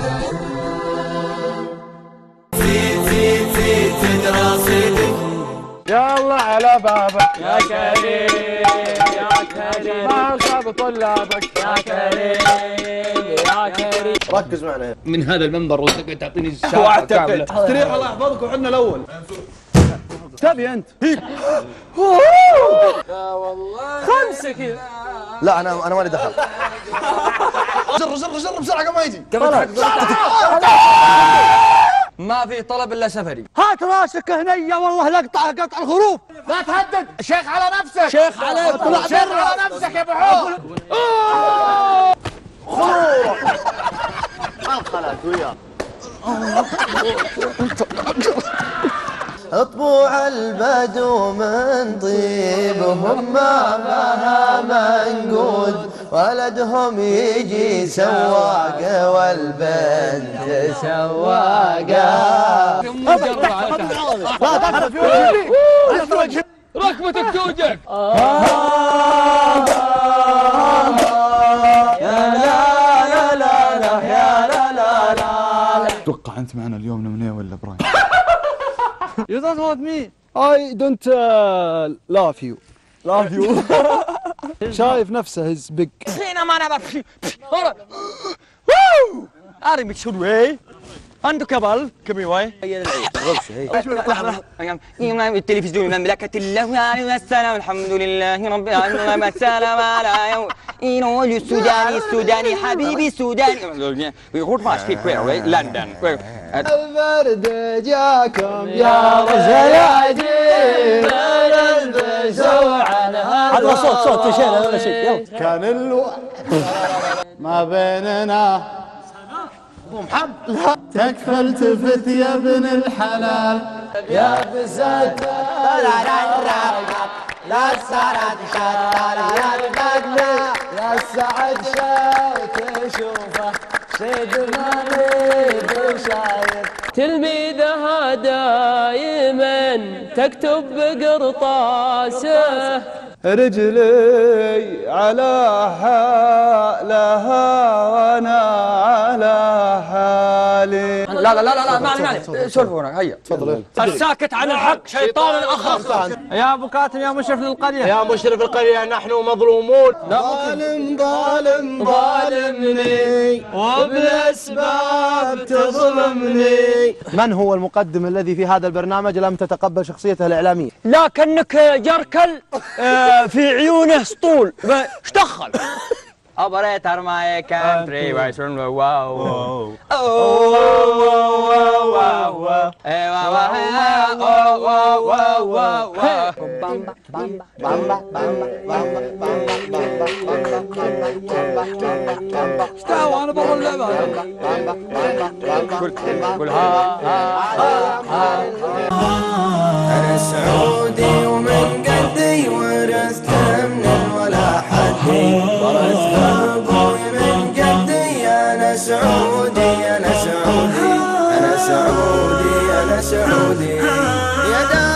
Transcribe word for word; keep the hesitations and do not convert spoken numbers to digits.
زيد زيد زيد زيد رصيدك يا الله على بابك يا كريم يا كريم ما خاب طلابك يا كريم يا كريم. ركز معنا من هذا المنبر وتقعد تعطيني الشارع واعتقد استريح الله يحفظك وحنا الاول. تبي انت لا والله خمسة كذا. لا انا انا مالي دخل. جر جر جر بسرعه قبل ما يجي. ما في طلب الا سفري. هات راسك هنية والله لقطع قطع الخروف. لا تهدد شيخ على نفسك. شيخ على شيخ على نفسك يا بحور. خروف الخلات وياه. اطبوع البدو من طيبهم ما بها منقود ولدهم يجي سواقه والبنت سواقه. لا تقرب في وجهي في وجهي ركبتك توجك. يا لا لا لا لا يا لا لا لا. اتوقع انت معنا اليوم نمنيه ولا براين؟ You don't want me. I don't uh, love you. Love you. شايف نفسه his big. حينما انا بفشي ارمي شوي عنده كبل كبي واي التلفزيون مملكة الله والسلام الحمد لله رب العالمين والسلام على يوم السوداني السوداني حبيبي السوداني يقول ما speak where لندن. البرد جاكم يا رجاجين هذا صوت صوت شيء ولا شيء. يلا كان الو ما بيننا ابو محمد. لا تكفى التفت يا ابن الحلال يا بزاد لا السعد شال يا البدله يا السعد شال تشوفه سيد مالك شايف. تلميذها دايما تكتب بقرطاسه رجلي على حالها وانا على حالي. لا لا لا لا ما عليك سولفوا هنا هيا تفضل. الساكت عن الحق شيطان الاخر. يا ابو كاتم يا مشرف القريه يا مشرف القريه نحن مظلومون. ظالم ظالم ظالمني وبالاسباب تظلمني. من هو المقدم الذي في هذا البرنامج لم تتقبل شخصيته الاعلاميه؟ لكنك جركل في عيونه سطول ايش دخل؟ اوبريتر ماي كانتري وايسون واو واو استوى انا برا اللعبه. قول ها ها انا سعودي ومن قدي ورثت من ولا حدي ورثت ابوي من قدي. انا سعودي انا سعودي انا سعودي انا سعودي يا